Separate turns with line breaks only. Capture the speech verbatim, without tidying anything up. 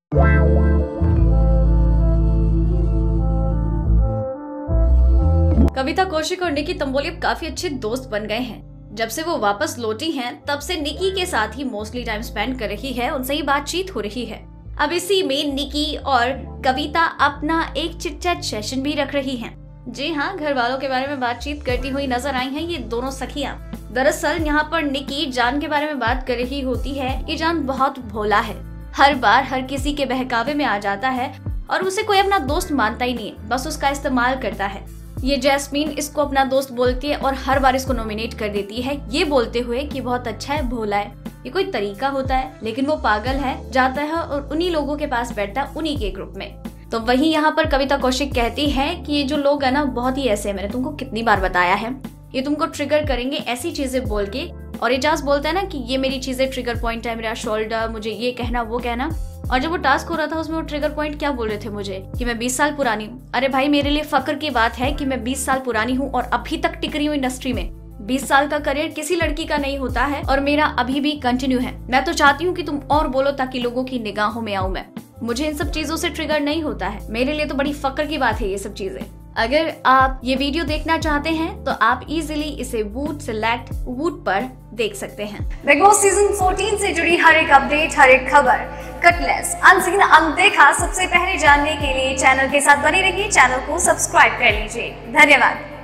कविता कौशिक और निकी तंबोली काफी अच्छे दोस्त बन गए हैं। जब से वो वापस लौटी हैं, तब से निकी के साथ ही मोस्टली टाइम स्पेंड कर रही है, उनसे ही बातचीत हो रही है। अब इसी में निकी और कविता अपना एक चिट चैट सेशन भी रख रही हैं। जी हाँ, घर वालों के बारे में बातचीत करती हुई नजर आई हैं ये दोनों सखियां। दरअसल यहाँ पर निकी जान के बारे में बात कर रही होती है कि जान बहुत भोला है, हर बार हर किसी के बहकावे में आ जाता है और उसे कोई अपना दोस्त मानता ही नहीं है, बस उसका इस्तेमाल करता है। ये जैस्मीन इसको अपना दोस्त बोलती है और हर बार इसको नॉमिनेट कर देती है, ये बोलते हुए कि बहुत अच्छा है, भोला है। ये कोई तरीका होता है? लेकिन वो पागल है, जाता है और उन्हीं लोगों के पास बैठता है, उन्हीं के ग्रुप में। तो वहीं यहाँ पर कविता कौशिक कहती है कि ये जो लोग है ना बहुत ही ऐसे, मैंने तुमको कितनी बार बताया है, ये तुमको ट्रिगर करेंगे ऐसी चीजें बोल के। और एजाज बोलता है ना कि ये मेरी चीजें ट्रिगर पॉइंट है, मेरा शोल्डर, मुझे ये कहना वो कहना। और जब वो टास्क हो रहा था उसमें वो ट्रिगर पॉइंट क्या बोल रहे थे मुझे कि मैं बीस साल पुरानी हूँ। अरे भाई, मेरे लिए फक्र की बात है कि मैं बीस साल पुरानी हूँ और अभी तक टिक रही हूँ इंडस्ट्री में। बीस साल का करियर किसी लड़की का नहीं होता है और मेरा अभी भी कंटिन्यू है। मैं तो चाहती हूँ कि तुम और बोलो ताकि लोगों की निगाहों में आऊं मैं। मुझे इन सब चीजों से ट्रिगर नहीं होता है, मेरे लिए तो बड़ी फक्र की बात है ये सब चीजें। अगर आप ये वीडियो देखना चाहते हैं तो आप इजीली इसे वूट सेलेक्ट वूट पर देख सकते हैं।
बिग बॉस सीजन चौदह से जुड़ी हर एक अपडेट, हर एक खबर, कटलेस, अनसीन, अनदेखा सबसे पहले जानने के लिए चैनल के साथ बने रहिए। चैनल को सब्सक्राइब कर लीजिए। धन्यवाद।